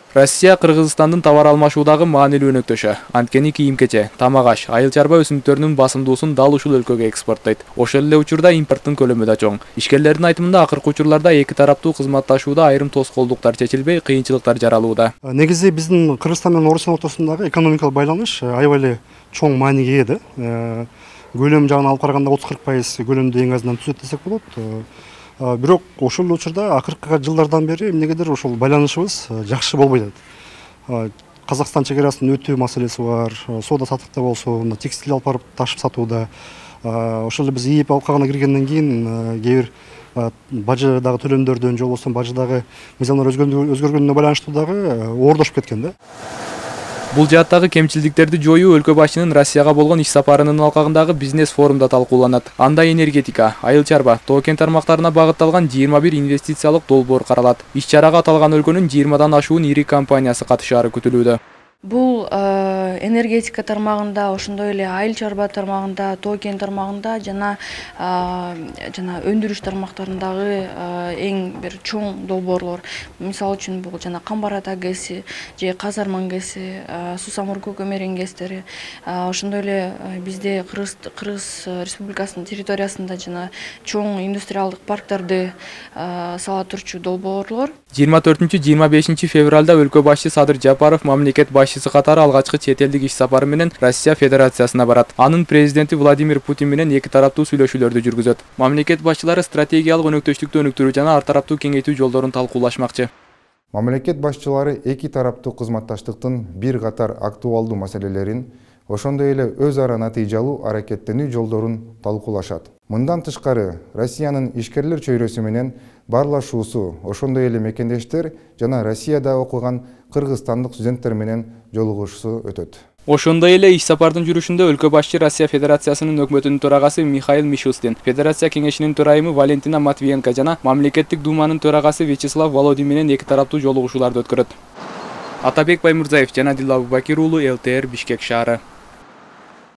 Россия Кыргызстандын товар алмашуудагы маанилүү өнөктөшү. Анткени кийим-кече, тамак-аш, айыл чарба өсүмдүктөрүнүн басымдуусун дал ушул өлкөгө экспорттойт. Ошол эле учурда импорттун көлөмү да чоң. Ишкерлердин айтымында акыркы учурларда эки тараптуу кызматташууда айрым тоскоолдуктар чечилбей, кыйынчылыктар жаралууда. Негизи биздин Кыргызстан менен Орусия ортосундагы экономикалык байланыш аябай эле чоң мааниге ээ. Көлөм жагынан алып караганда 30-40% көлөмдү эң азынан түзөт десек болот. Бирок ошол учурда акыркы жылдардан бери эмнегедир ошол байланышыбыз жакшы болбой атат. Казакстан чекарасынын өтүү маселеси бар, соода саттыкта болсо, текстиль алып барып ташып сатууда. Ошол эле биз ИИП алкагына киргенден кийин кээ бир бажыдагы төлөмдөрдөн же болбосо бажыдагы мыйзамдар өзгөргөнүнө байланыштуу дагы оордошуп кеткен да. Бул жааттагы кемчилдиктерди жоюу өлкө башчынын Россияга болгон иш сапарынын алкагындагы бизнес форумда талкууланат. Анда энергетика, айыл чарба, тоо-кен тармактарына багытталган 21 инвестициялык долбоор каралат. Иш-чарага аталган өлкөнүн 20дан ашуун ири компаниясы катышаары күтүлүүдө. Бул энергетика тармагында, ошондой эле айыл чарба тармагында, тоо-кен тармагында жана өндүрүш тармактарындагы эң бир чоң долбоорлор. Мисалы үчүн бул жана Камбар Ата ГЭСи, же Казарман ГЭСи, Сусамур Көкөмөрен ГЭСтери, ошондой эле бизде Кыргыз Республикасынын территориясында жана чоң индустриалдык парктарды сала турчу долбоорлор. 24-25 февралда өлкө башчы Садыр Жапаров мамлекет башчысы катары алгачкы чет элдик иш сапары менен Россия Федерациясына барат. Анын президенти Владимир Путин менен эки тараптуу сүйлөшүүлөрдү жүргүзөт. Мамлекет башчылары стратегиялык өнөктөштүктү өнүктүрүү жана ар тараптуу кеңейтүү жолдорун талкуулашмакчы. Мамлекет башчылары эки тараптуу кызматташтыктын бир катар актуалдуу маселелерин, ошондой эле өз ара натыйжалуу аракеттенүү жолдорун талкуулашат. Мындан тышкары, Россиянын ишкерлер чөйрөсү менен баарлашуусу, ошондой эле мекендештер жана Россияда окуган кыргызстандык студенттер менен жолугушуу өтөт. Ошондой эле иш сапардын жүрүшүндө өлкө башчы Россия Федерациясынын өкмөтүнүн төрагасы Михаил Мишустин, Федерация кеңешинин төрайымы Валентина Матвиенко жана Мамлекеттик думанын төрагасы Вячеслав Володин менен эки тараптуу жолугушууларды өткөрөт. Атабек Баймурзаев жана Дилла Абубакир уулу, ЛТР, Бишкек шаары.